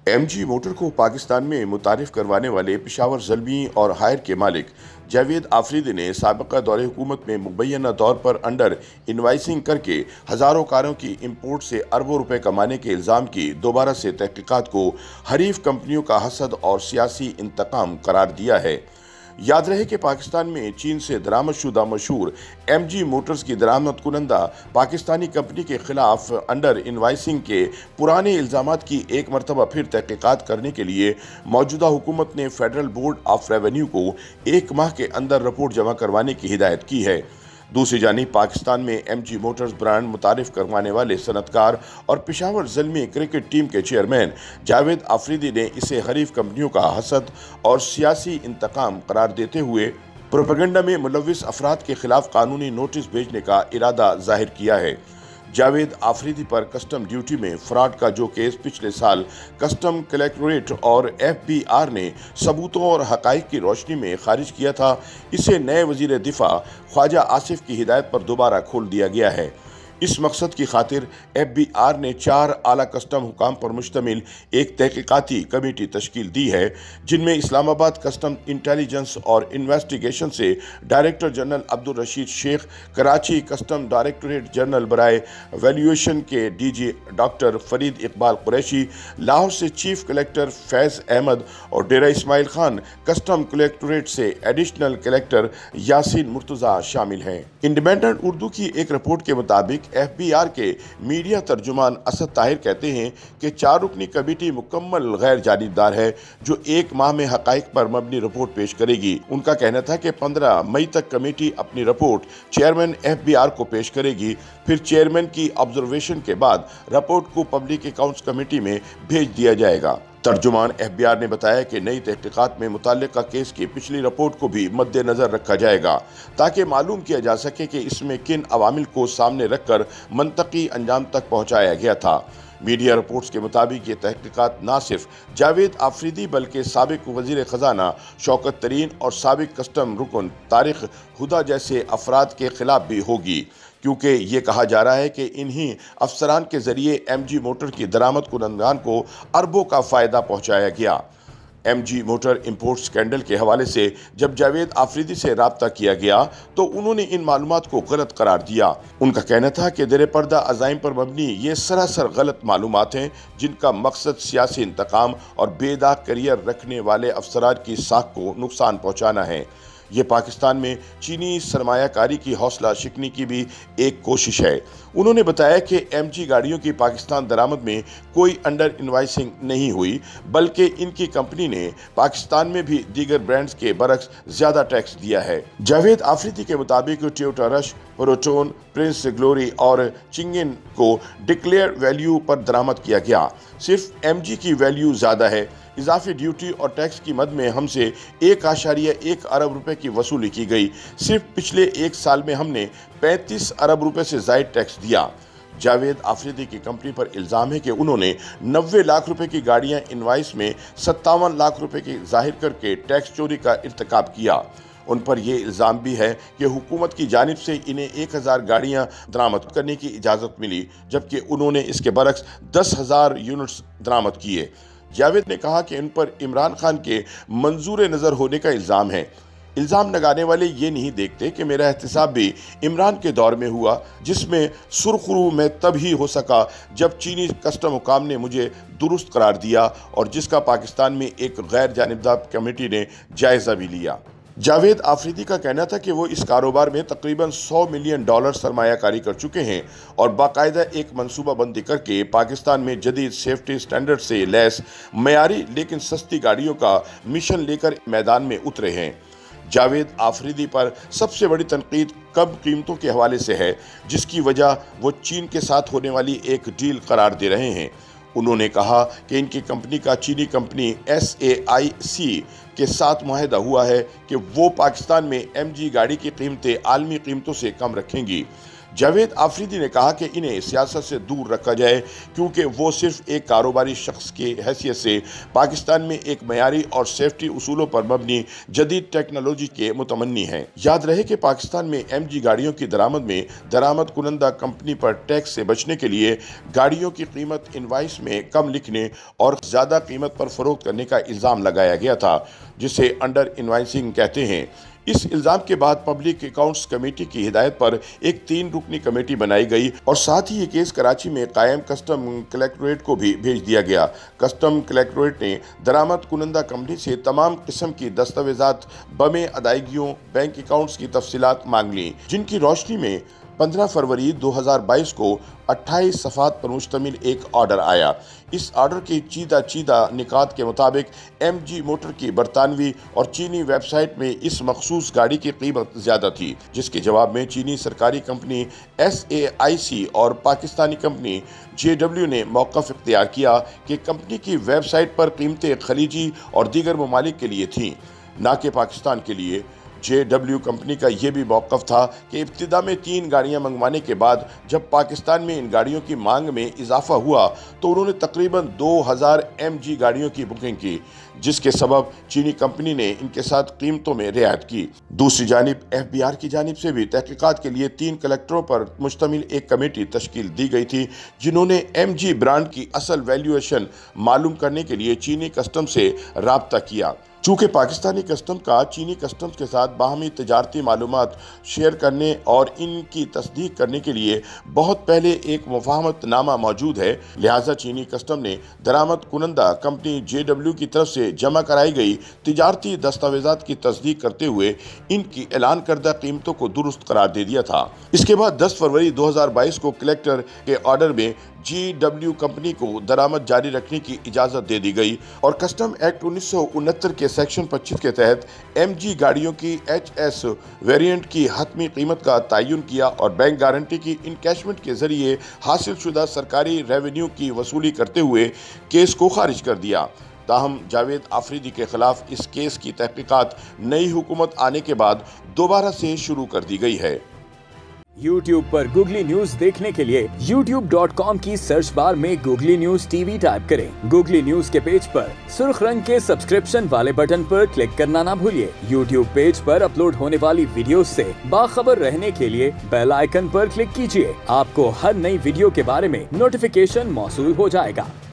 MG motor को पाकिस्तान में मुतारिफ करवाने वाले पेशावर ज़ल्मी और हायर के मालिक जावेद आफरीदी ने साबिक़ा दौरे हुकूमत में मुबैना तौर पर अंडर इनवाइसिंग करके हज़ारों कारों की इम्पोर्ट से अरबों रुपए कमाने के इल्ज़ाम की दोबारा से तहकीकात को हरीफ कंपनियों का हसद और सियासी इंतकाम करार दिया है। याद रहे कि पाकिस्तान में चीन से दरामदशुदा मशहूर MG मोटर्स की दरामद कुनंदा पाकिस्तानी कंपनी के खिलाफ अंडर इनवाइसिंग के पुराने इल्ज़ामात की एक मरतबा फिर तहकीकात करने के लिए मौजूदा हुकूमत ने फेडरल बोर्ड ऑफ रेवेन्यू को 1 माह के अंदर रिपोर्ट जमा करवाने की हिदायत की है। दूसरी जानिब पाकिस्तान में MG मोटर्स ब्रांड मुतारिफ करवाने वाले सनतकार और पेशावर ज़ल्मी क्रिकेट टीम के चेयरमैन जावेद आफरीदी ने इसे हरीफ कंपनियों का हसद और सियासी इंतकाम करार देते हुए प्रोपेगेंडा में मुलव्विस अफराद के खिलाफ कानूनी नोटिस भेजने का इरादा जाहिर किया है। जावेद आफरीदी पर कस्टम ड्यूटी में फ्रॉड का जो केस पिछले साल कस्टम कलेक्टोरेट और FBR ने सबूतों और हकाइक की रोशनी में खारिज किया था, इसे नए वजीर दिफा ख्वाजा आसिफ की हिदायत पर दोबारा खोल दिया गया है। इस मकसद की खातिर FBR ने 4 आला कस्टम हुकाम पर मुश्तमिल एक तहकीकाती कमेटी तश्कील दी है, जिनमें इस्लामाबाद कस्टम इंटेलिजेंस और इन्वेस्टिगेशन से director general Abdul Rashid Sheikh, Karachi custom directorate general बराए वैल्यूएशन के DG डॉक्टर फरीद इकबाल कुरैशी, लाहौर से चीफ कलेक्टर फैज़ अहमद और डेरा इस्माइल खान कस्टम कलेक्टोरेट से एडिशनल कलेक्टर यासीन मुर्तज़ा शामिल हैं। इंडिपेंडेंट उर्दू की एक रिपोर्ट के मुताबिक FBR के मीडिया तर्जुमान असद ताहिर कहते हैं कि 4 रुकनी कमेटी मुकम्मल गैर जानिबदार है, जो 1 माह में हकाइक पर मबनी रिपोर्ट पेश करेगी। उनका कहना था कि 15 मई तक कमेटी अपनी रिपोर्ट चेयरमैन FBR को पेश करेगी, फिर चेयरमैन की ऑब्जर्वेशन के बाद रिपोर्ट को पब्लिक अकाउंट्स कमेटी में भेज दिया जाएगा। तर्जुमान FBR ने बताया कि नई तहकीकात में मुताल्लिका केस की पिछली रिपोर्ट को भी मद्देनजर रखा जाएगा, ताकि मालूम किया जा सके कि इसमें किन अवामिल को सामने रखकर मंतकी अंजाम तक पहुंचाया गया था। मीडिया रिपोर्ट्स के मुताबिक ये तहकीकात न सिर्फ जावेद आफरीदी बल्कि साबिक वज़ीर ख़जाना शौकत तरीन और साबिक कस्टम रुकन तारिक हुदा जैसे अफराद के खिलाफ भी होगी, क्योंकि ये कहा जा रहा है कि इन्हीं अफसरान के ज़रिए MG मोटर की दरामद कुनंदान को अरबों का फ़ायदा पहुँचाया गया। MG मोटर इंपोर्ट स्कैंडल के हवाले से जब जावेद आफरीदी से रब्ता किया गया तो उन्होंने इन मालूमात को गलत करार दिया। उनका कहना था कि दर पर्दा अज़ाइम पर मबनी ये सरासर गलत मालूमात हैं, जिनका मकसद सियासी इंतकाम और बेदाग करियर रखने वाले अफसरान की साख को नुकसान पहुँचाना है। ये पाकिस्तान में चीनी सरमायाकारी की हौसला शिकनी की भी एक कोशिश है। उन्होंने बताया कि MG गाड़ियों की पाकिस्तान दरामद में कोई अंडर इनवाइसिंग नहीं हुई, बल्कि इनकी कंपनी ने पाकिस्तान में भी दीगर ब्रांड्स के बरक्स ज़्यादा टैक्स दिया है। जावेद आफरीदी के मुताबिक Toyota Rush, Proton, Prince Glory और चिंगन को डिक्लेयर वैल्यू पर दरामद किया गया। सिर्फ MG की वैल्यू ज़्यादा है। इजाफी ड्यूटी और टैक्स की मद में हमसे 1.1 अरब रुपए की वसूली की गई। सिर्फ पिछले 1 साल में हमने 35 अरब रुपए से ज़ायद टैक्स दिया। जावेद आफरीदी की कंपनी पर इल्ज़ाम है कि उन्होंने 90 लाख रुपए की गाड़ियां इनवाइस में 57 लाख रुपए की जाहिर करके टैक्स चोरी का इर्तिकाब किया। उन पर यह इल्ज़ाम भी है कि हुकूमत की जानिब से इन्हें 1000 गाड़ियां दरामद करने की इजाज़त मिली, जबकि उन्होंने इसके बरक्स 10,000 यूनिट्स दरामद किए। जावेद ने कहा कि इन पर इमरान खान के मंजूर नज़र होने का इल्ज़ाम है। इल्ज़ाम लगाने वाले ये नहीं देखते कि मेरा एहतसाब भी इमरान के दौर में हुआ, जिसमें सुरखरू में तब ही हो सका जब चीनी कस्टम हुकाम ने मुझे दुरुस्त करार दिया और जिसका पाकिस्तान में एक गैर जानिबदार कमेटी ने जायज़ा भी लिया। जावेद आफरीदी का कहना था कि वो इस कारोबार में तकरीबन $100 मिलियन सरमायाकारी कर चुके हैं और बाकायदा एक मनसूबा बंदी करके पाकिस्तान में जदीद सेफ्टी स्टैंडर्ड से लैस मयारी लेकिन सस्ती गाड़ियों का मिशन लेकर मैदान में उतरे हैं। जावेद आफरीदी पर सबसे बड़ी तनकीद कम कीमतों के हवाले से है, जिसकी वजह वो चीन के साथ होने वाली एक डील करार दे रहे हैं। उन्होंने कहा कि इनकी कंपनी का चीनी कंपनी SAIC के साथ मुआहदा हुआ है कि वो पाकिस्तान में MG गाड़ी की कीमतें आलमी कीमतों से कम रखेंगी। जावेद आफरीदी ने कहा कि इन्हें सियासत से दूर रखा जाए क्योंकि वो सिर्फ एक कारोबारी शख्स की हैसियत से पाकिस्तान में एक मयारी और सेफ्टी उसूलों पर मबनी जदीद टेक्नोलॉजी के मुतमन्नी हैं। याद रहे कि पाकिस्तान में MG गाड़ियों की दरामद में दरामद कुनंदा कंपनी पर टैक्स से बचने के लिए गाड़ियों की कीमत इनवाइस में कम लिखने और ज़्यादा कीमत पर फरोख्त करने का इल्ज़ाम लगाया गया था, जिसे अंडर इनवाइसिंग कहते हैं। इस इल्ज़ाम के बाद पब्लिक अकाउंट्स कमेटी की हिदायत पर एक 3 रुकनी कमेटी बनाई गई और साथ ही ये केस कराची में कायम कस्टम कलेक्टोरेट को भी भेज दिया गया। कस्टम कलेक्टोरेट ने दरामद कुनंदा कंपनी से तमाम किस्म की दस्तावेजात, बमे अदायगियों, बैंक अकाउंट्स की तफसीलात मांग ली, जिनकी रोशनी में 15 फरवरी 2022 को 28 सफ़ात पर मुश्तमिल एक ऑर्डर आया। इस ऑर्डर की चीदा निकात के मुताबिक MG मोटर की बरतानवी और चीनी वेबसाइट में इस मखसूस गाड़ी की कीमत ज़्यादा थी, जिसके जवाब में चीनी सरकारी कंपनी SAIC और पाकिस्तानी कंपनी JW ने मौक़िफ़ इख्तियार किया कि कंपनी की वेबसाइट पर कीमतें खलीजी और दीगर ममालिक के लिए थीं, ना कि पाकिस्तान के लिए। JW कंपनी का यह भी मौक़िफ़ था कि इब्तिदा में 3 गाड़ियां मंगवाने के बाद जब पाकिस्तान में इन गाड़ियों की मांग में इजाफा हुआ तो उन्होंने तकरीबन 2000 MG गाड़ियों की बुकिंग की, जिसके सबब चीनी कंपनी ने इनके साथ कीमतों में रियायत की। दूसरी जानिब FBR की जानिब से भी तहकीकात के लिए 3 कलेक्टरों पर मुश्तमिल एक कमेटी तश्कील दी गई थी, जिन्होंने MG ब्रांड की असल वैल्यूएशन मालूम करने के लिए चीनी कस्टम से राब्ता किया। चूँकि पाकिस्तानी कस्टम का चीनी कस्टम्स के साथ बाहमी तिजारती मालूमात शेयर करने और इनकी तस्दीक करने के लिए बहुत पहले एक मुफाहमतनामा मौजूद है, लिहाजा चीनी कस्टम ने दरामद कुनंदा कंपनी JW की तरफ से जमा कराई गई तिजारती दस्तावेजात की तस्दीक करते हुए इनकी ऐलान करदा कीमतों को दुरुस्त करार दे दिया था। इसके बाद 10 फरवरी 2022 को कलेक्टर के ऑर्डर में JW कंपनी को दरामद जारी रखने की इजाज़त दे दी गई और कस्टम एक्ट 1969 के सेक्शन 25 के तहत MG गाड़ियों की HS वेरिएंट की हतमी कीमत का तयन किया और बैंक गारंटी की इनकैशमेंट के जरिए हासिल शुदा सरकारी रेवेन्यू की वसूली करते हुए केस को खारिज कर दिया। ताहम जावेद आफरीदी के खिलाफ इस केस की तहकीकात नई हुकूमत आने के बाद दोबारा से शुरू कर दी गई है। YouTube पर गूगली न्यूज देखने के लिए youtube.com की सर्च बार में गूगली न्यूज TV टाइप करें। गूगली न्यूज के पेज पर सुर्ख रंग के सब्सक्रिप्शन वाले बटन पर क्लिक करना ना भूलिए। YouTube पेज पर अपलोड होने वाली वीडियोस से बाखबर रहने के लिए बेल आइकन पर क्लिक कीजिए। आपको हर नई वीडियो के बारे में नोटिफिकेशन मौसूल हो जाएगा।